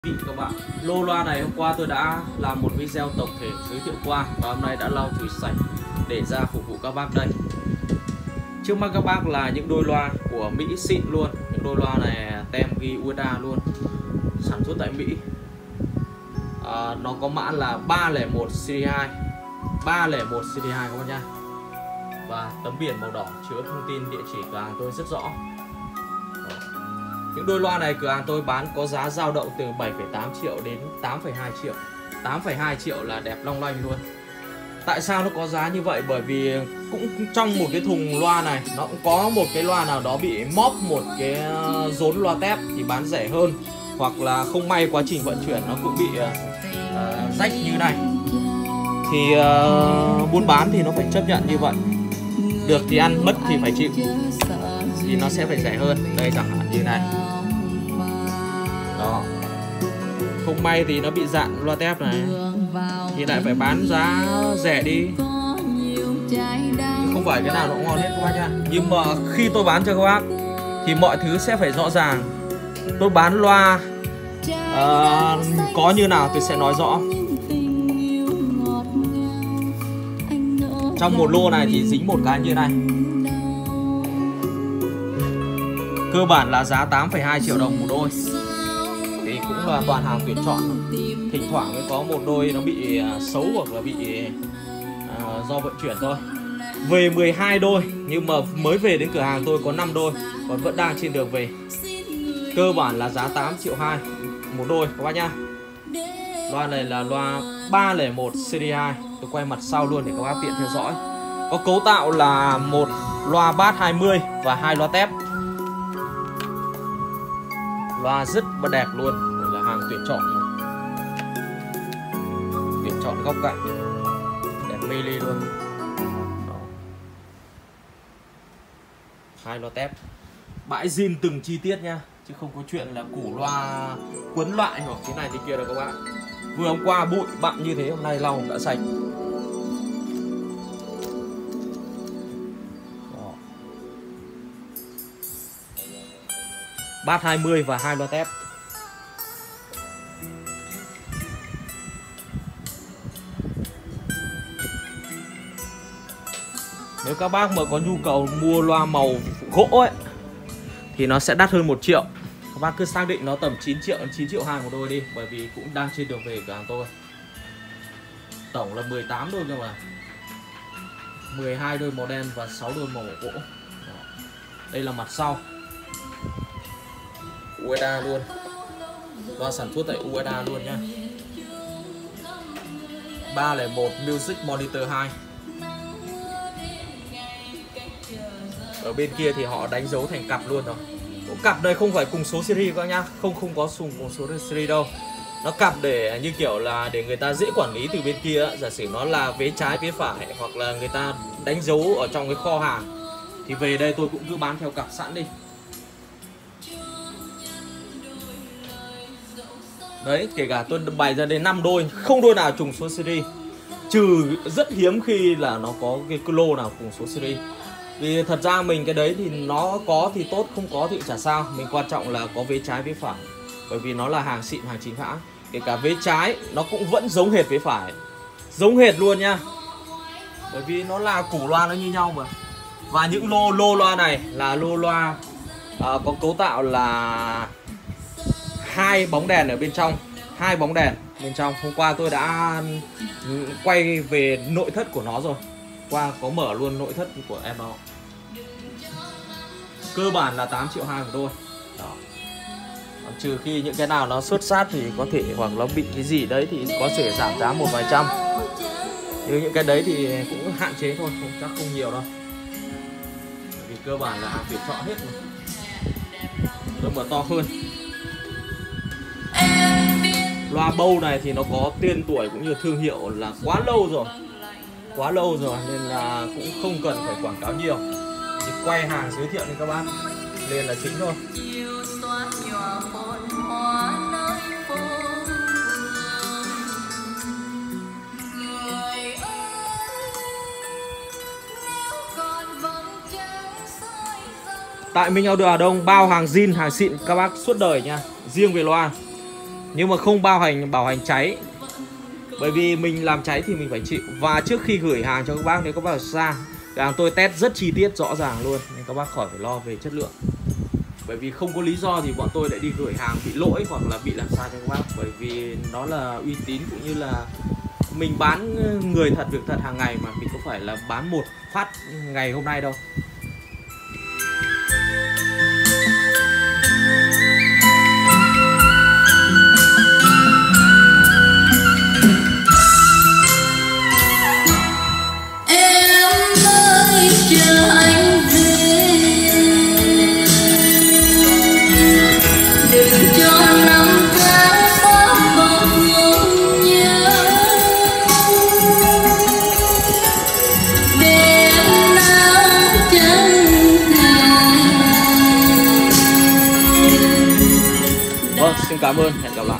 Vị các bạn, lô loa này hôm qua tôi đã làm một video tổng thể giới thiệu qua và hôm nay đã lau chùi sạch để ra phục vụ các bác đây. Trước mắt các bác là những đôi loa của Mỹ xịn luôn, những đôi loa này tem ghi USA luôn, sản xuất tại Mỹ. Nó có mã là 301 Series 2, 301 Series 2 các bác nha. Và tấm biển màu đỏ chứa thông tin địa chỉ cửa hàng tôi rất rõ. Những đôi loa này cửa hàng tôi bán có giá dao động từ 7,8 triệu đến 8,2 triệu. 8,2 triệu là đẹp long lanh luôn. Tại sao nó có giá như vậy? Bởi vì cũng trong một cái thùng loa này nó cũng có một cái loa nào đó bị móp một cái rốn loa tép thì bán rẻ hơn, hoặc là không may quá trình vận chuyển nó cũng bị rách như này thì buôn bán thì nó phải chấp nhận như vậy. Được thì ăn, mất thì phải chịu, thì nó sẽ phải rẻ hơn. Đây chẳng hạn như này đó, không may thì nó bị dạn loa tép này thì lại phải bán giá rẻ đi. Không phải cái nào nó cũng ngon hết các bác nha. Nhưng mà khi tôi bán cho các bác thì mọi thứ sẽ phải rõ ràng. Tôi bán loa có như nào tôi sẽ nói rõ. Trong một lô này thì dính một cái như này, cơ bản là giá 8,2 triệu đồng một đôi. Thì cũng là toàn hàng tuyển chọn. Thỉnh thoảng mới có một đôi nó bị xấu hoặc là bị do vận chuyển thôi. Về 12 đôi, nhưng mà mới về đến cửa hàng tôi có 5 đôi, còn vẫn đang trên đường về. Cơ bản là giá 8,2 triệu một đôi các bác nhá. Loa này là loa 301 Series 2. Tôi quay mặt sau luôn để các bác tiện theo dõi. Có cấu tạo là một loa bass 20 và 2 loa tép. Loa rất đẹp luôn, là hàng tuyển chọn, tuyển chọn góc cạnh đẹp mê ly luôn. Đó. 2 loa tép, bãi zin từng chi tiết nha, chứ không có chuyện là củ loa quấn lại hoặc thế này thì kia đâu các bạn. Vừa hôm qua bụi bặm như thế, hôm nay lau đã sạch. Bass 20 và 2 loa tép. Nếu các bác mà có nhu cầu mua loa màu gỗ ấy thì nó sẽ đắt hơn 1 triệu. Các bác cứ xác định nó tầm 9 triệu đến 9,2 triệu một đôi đi, bởi vì cũng đang trên đường về cửa hàng tôi. Tổng là 18 đôi cơ mà. 12 đôi màu đen và 6 đôi màu gỗ. Đây là mặt sau. USA luôn. Loa sản xuất tại USA luôn nhá. 301 Music Monitor 2. Ở bên kia thì họ đánh dấu thành cặp luôn rồi. Cặp đây không phải cùng số series các nhá, không có cùng số series đâu. Nó cặp để như kiểu là để người ta dễ quản lý từ bên kia. Giả sử nó là vế trái vế phải, hoặc là người ta đánh dấu ở trong cái kho hàng thì về đây tôi cũng cứ bán theo cặp sẵn đi. Đấy, kể cả tôi bày ra đến 5 đôi, không đôi nào trùng số series. Trừ rất hiếm khi là nó có cái lô nào cùng số series. Vì thật ra mình cái đấy thì nó có thì tốt, không có thì chả sao. Mình quan trọng là có vế trái vế phải. Bởi vì nó là hàng xịn, hàng chính hãng. Kể cả vế trái nó cũng vẫn giống hệt vế phải, giống hệt luôn nha. Bởi vì nó là củ loa nó như nhau mà. Và những lô loa này là lô loa có cấu tạo là 2 bóng đèn ở bên trong, 2 bóng đèn bên trong. Hôm qua tôi đã quay về nội thất của nó rồi. Qua có mở luôn nội thất của em nó. Cơ bản là 8,2 triệu một đôi. Đó. Trừ khi những cái nào nó xuất sát thì có thể, hoặc nó bị cái gì đấy thì có thể giảm giá một vài trăm. Nhưng những cái đấy thì cũng hạn chế thôi, chắc không nhiều đâu. Vì cơ bản là hàng tuyển chọn hết mà. Tôi mở to hơn. Loa bâu này thì nó có tên tuổi cũng như thương hiệu là quá lâu rồi. Quá lâu rồi nên là cũng không cần phải quảng cáo nhiều. Chỉ quay hàng giới thiệu đến các bác lên là chính thôi. Tại Minh Audio Hà Đông bao hàng zin, hàng xịn các bác suốt đời nha. Riêng về loa Nhưng mà không bảo hành cháy. Bởi vì mình làm cháy thì mình phải chịu. Và trước khi gửi hàng cho các bác, nếu các bác ở xa, hàng tôi test rất chi tiết rõ ràng luôn, nên các bác khỏi phải lo về chất lượng. Bởi vì không có lý do gì bọn tôi lại đi gửi hàng bị lỗi hoặc là bị làm sai cho các bác. Bởi vì nó là uy tín, cũng như là mình bán người thật, việc thật hàng ngày mà. Mình không phải là bán một phát ngày hôm nay đâu. Vâng, xin cảm ơn, hẹn gặp lại.